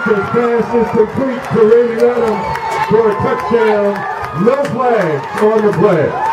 His pass is complete to Randy Adams for a touchdown. No flags on the play.